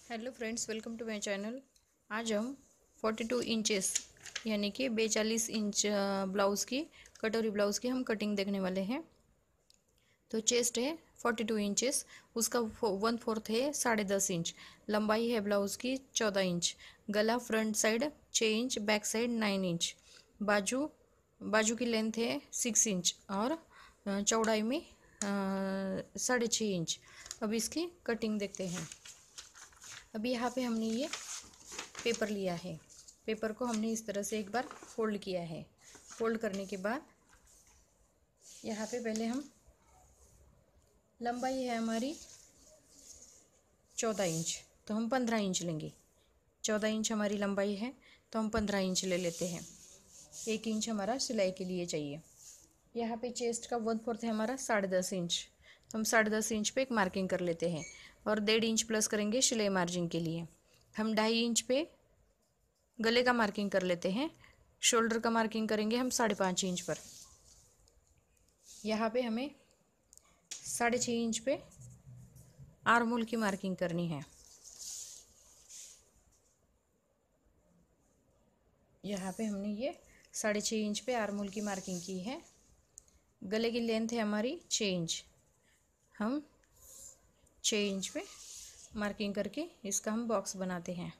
Hello friends, welcome to my channel. आज हम 42 inches यानी कि 42 इंच ब्लाउज़ की कटोरी ब्लाउज़ की हम कटिंग देखने वाले हैं। तो चेस्ट है 42 इंचेस, उसका 1/4 है 10.5 इंच, लंबाई है ब्लाउज़ की 14 इंच, गला front side 6 inch, back side 9 inch, बाजू की लेंथ है 6 इंच और चौड़ाई में 6.5 इंच। अब इसकी कटिंग देखते हैं। अभी यहाँ पे हमने ये पेपर लिया है। पेपर को हमने इस तरह से एक बार फोल्ड किया है। फोल्ड करने के बाद यहाँ पे पहले हम लंबाई है हमारी 14 इंच, तो हम 15 इंच लेंगे। 14 इंच हमारी लंबाई है तो हम 15 इंच ले लेते हैं। 1 इंच हमारा सिलाई के लिए चाहिए। यहाँ पे चेस्ट का 1/4 है हमारा 10.5 इंच, तो हम 10.5 इंच पे एक मार्किंग कर लेते हैं और 1.5 इंच प्लस करेंगे सिलाई मार्जिन के लिए। हम 2.5 इंच पे गले का मार्किंग कर लेते हैं। शोल्डर का मार्किंग करेंगे हम 5.5 इंच पर। यहाँ पे हमें 6.5 इंच पे आर्म होल की मार्किंग करनी है। यहाँ पे हमने ये 6.5 इंच पे आर्म होल की मार्किंग की है। गले की लेंथ है हमारी 6 इंच, हम 6 इंच पे मार्किंग करके इसका हम बॉक्स बनाते हैं।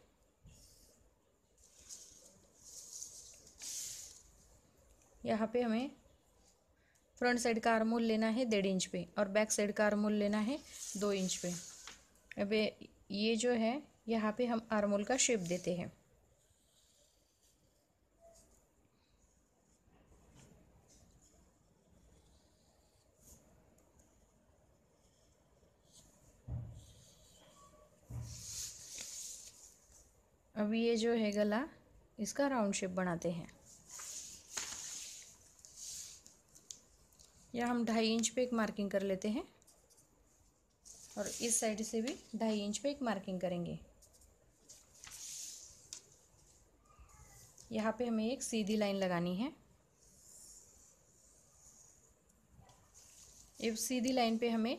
यहाँ पे हमें फ्रंट साइड का आर्म होल लेना है 1.5 इंच पे और बैक साइड का आर्म होल लेना है 2 इंच पे। अब ये जो है यहाँ पे हम आर्म होल का शेप देते हैं। अब ये जो है गला, इसका राउंड शेप बनाते हैं। या हम 2.5 इंच पे एक मार्किंग कर लेते हैं और इस साइड से भी 2.5 इंच पे एक मार्किंग करेंगे। यहाँ पे हमें एक सीधी लाइन लगानी है। इस सीधी लाइन पे हमें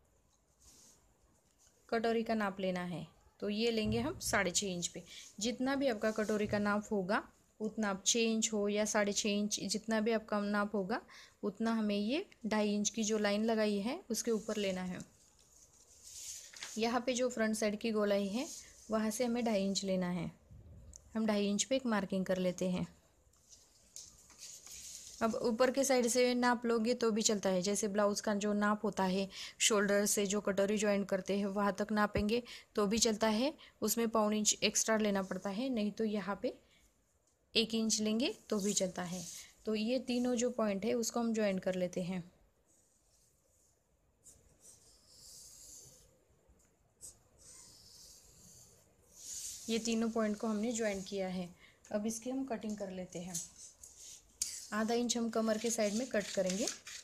कटोरी का नाप लेना है, तो ये लेंगे हम 6.5 इंच पे। जितना भी आपका कटोरी का नाप होगा उतना, आप 6 इंच हो या 6.5 इंच, जितना भी आपका नाप होगा उतना हमें ये 2.5 इंच की जो लाइन लगाई है उसके ऊपर लेना है। यहाँ पे जो फ्रंट साइड की गोलाई है वहाँ से हमें 2.5 इंच लेना है। हम 2.5 इंच पे एक मार्किंग कर लेते हैं। अब ऊपर के साइड से नाप लोगे तो भी चलता है। जैसे ब्लाउज़ का जो नाप होता है, शोल्डर से जो कटोरी ज्वाइन करते हैं वहाँ तक नापेंगे तो भी चलता है। उसमें 1.25 इंच एक्स्ट्रा लेना पड़ता है, नहीं तो यहाँ पे 1 इंच लेंगे तो भी चलता है। तो ये तीनों जो पॉइंट है उसको हम ज्वाइन कर लेते हैं। ये तीनों पॉइंट को हमने ज्वाइन किया है। अब इसकी हम कटिंग कर लेते हैं। 0.5 इंच हम कमर के साइड में कट करेंगे।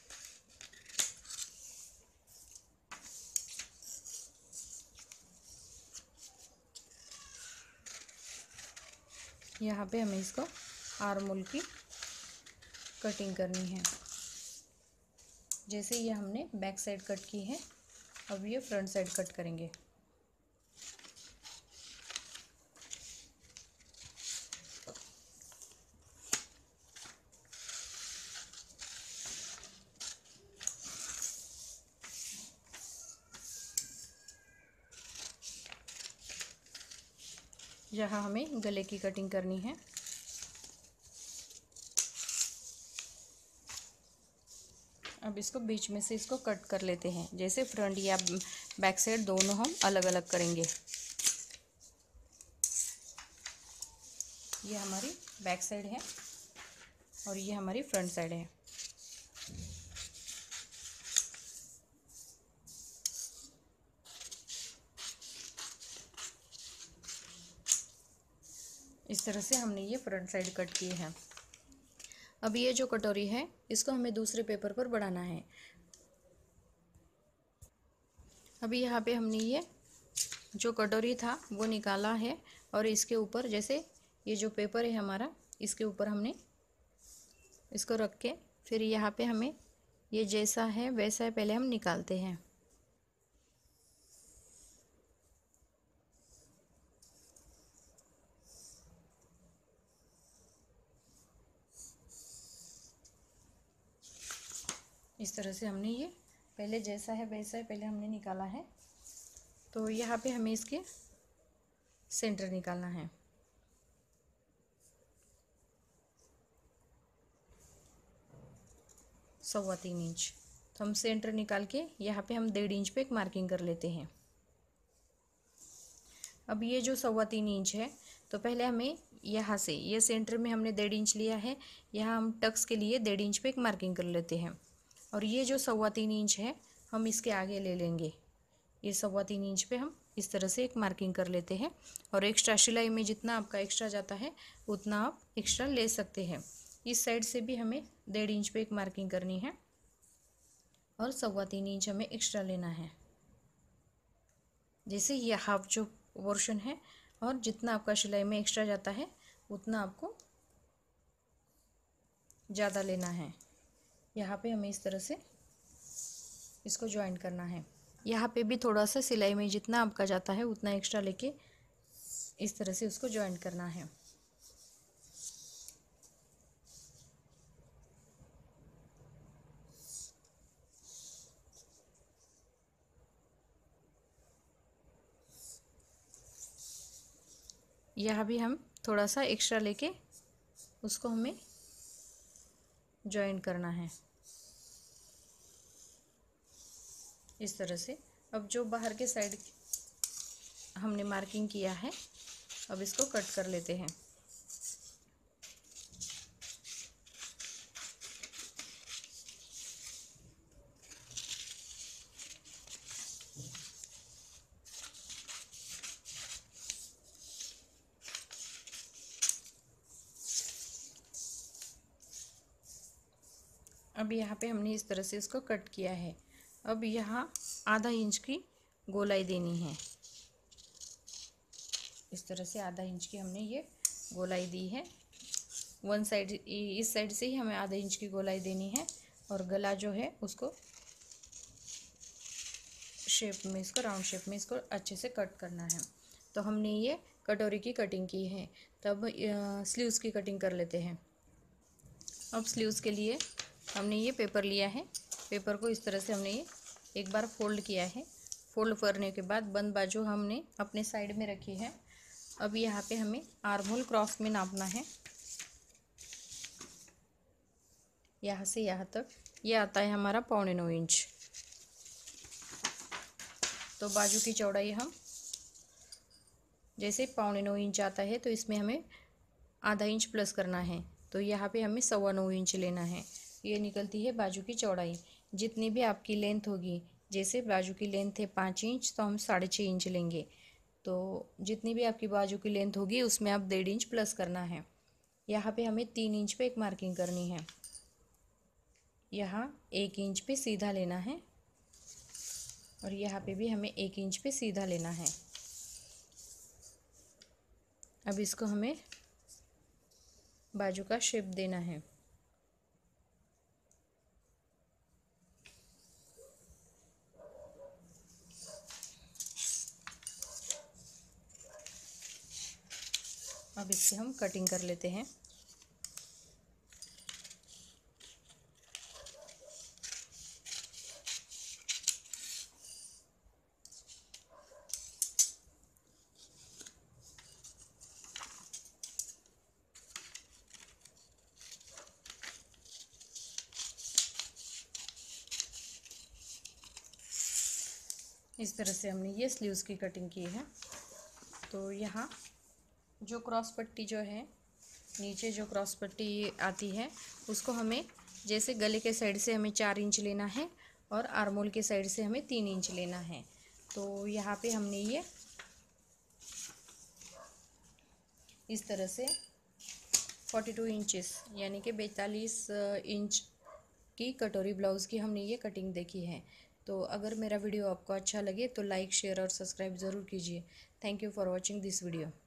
यहाँ पे हमें इसको आर्म होल की कटिंग करनी है। जैसे ये हमने बैक साइड कट की है, अब ये फ्रंट साइड कट करेंगे। यहाँ हमें गले की कटिंग करनी है। अब इसको बीच में से इसको कट कर लेते हैं। जैसे फ्रंट या बैक साइड दोनों हम अलग अलग करेंगे। ये हमारी बैक साइड है और ये हमारी फ्रंट साइड है। इस तरह से हमने ये फ्रंट साइड कट किए हैं। अब ये जो कटोरी है इसको हमें दूसरे पेपर पर बढ़ाना है। अभी यहाँ पे हमने ये जो कटोरी था वो निकाला है और इसके ऊपर, जैसे ये जो पेपर है हमारा, इसके ऊपर हमने इसको रख के फिर यहाँ पे हमें ये जैसा है वैसा है पहले हम निकालते हैं। इस तरह से हमने ये पहले जैसा है वैसा ही पहले हमने निकाला है। तो यहाँ पे हमें इसके सेंटर निकालना है। सवा 3 इंच। तो हम सेंटर निकाल के यहाँ पे हम 1.5 इंच पे एक मार्किंग कर लेते हैं। अब ये जो सवा 3 इंच है, तो पहले हमें यहाँ से ये सेंटर में हमने 1.5 इंच लिया है, यहाँ हम टक्स के लिए 1.5 इंच पे एक मार्किंग कर लेते हैं। और ये जो सवा 3 इंच है हम इसके आगे ले लेंगे। ये सवा 3 इंच पे हम इस तरह से एक मार्किंग कर लेते हैं। और एक्स्ट्रा सिलाई में जितना आपका एक्स्ट्रा जाता है उतना आप एक्स्ट्रा ले सकते हैं। इस साइड से भी हमें 1.5 इंच पे एक मार्किंग करनी है और सवा 3 इंच हमें एक्स्ट्रा लेना है। जैसे ये हाफ जो पोर्शन है और जितना आपका सिलाई में एक्स्ट्रा जाता है उतना आपको ज़्यादा लेना है। यहाँ पे हमें इस तरह से इसको ज्वाइन करना है। यहाँ पे भी थोड़ा सा सिलाई में जितना आपका जाता है उतना एक्स्ट्रा लेके इस तरह से उसको ज्वाइन करना है। यहाँ भी हम थोड़ा सा एक्स्ट्रा लेके उसको हमें ज्वाइन करना है इस तरह से। अब जो बाहर के साइड हमने मार्किंग किया है अब इसको कट कर लेते हैं। अब यहाँ पे हमने इस तरह से इसको कट किया है। अब यहाँ आधा इंच की गोलाई देनी है। इस तरह से आधा इंच की हमने ये गोलाई दी है। वन साइड इस साइड से ही हमें आधा इंच की गोलाई देनी है और गला जो है उसको शेप में इसको राउंड शेप में इसको अच्छे से कट करना है। तो हमने ये कटोरी की कटिंग की है। तब स्लीव्स की कटिंग कर लेते हैं। अब स्लीव्स के लिए हमने ये पेपर लिया है। पेपर को इस तरह से हमने ये एक बार फोल्ड किया है। फोल्ड करने के बाद बंद बाजू हमने अपने साइड में रखी है। अब यहाँ पे हमें आर्म होल क्रॉस में नापना है। यहाँ से यहाँ तक ये आता है हमारा 9.25 इंच। तो बाजू की चौड़ाई हम जैसे 9.25 इंच आता है तो इसमें हमें आधा इंच प्लस करना है। तो यहाँ पे हमें 9.25 इंच लेना है। ये निकलती है बाजू की चौड़ाई। जितनी भी आपकी लेंथ होगी, जैसे बाजू की लेंथ है 5 इंच तो हम 6.5 इंच लेंगे। तो जितनी भी आपकी बाजू की लेंथ होगी उसमें आप 1.5 इंच प्लस करना है। यहाँ पे हमें 3 इंच पे एक मार्किंग करनी है। यहाँ 1 इंच पे सीधा लेना है और यहाँ पे भी हमें 1 इंच पे सीधा लेना है। अब इसको हमें बाजू का शेप देना है। अब इससे हम कटिंग कर लेते हैं। इस तरह से हमने ये स्लीव्स की कटिंग की है। तो यहाँ जो क्रॉस पट्टी जो है, नीचे जो क्रॉस पट्टी आती है उसको हमें जैसे गले के साइड से हमें 4 इंच लेना है और आर्मोल के साइड से हमें 3 इंच लेना है। तो यहाँ पे हमने ये इस तरह से 42 इंचेस यानी कि 42 इंच की कटोरी ब्लाउज़ की हमने ये कटिंग देखी है। तो अगर मेरा वीडियो आपको अच्छा लगे तो लाइक, शेयर और सब्सक्राइब ज़रूर कीजिए। Thank you for watching this video.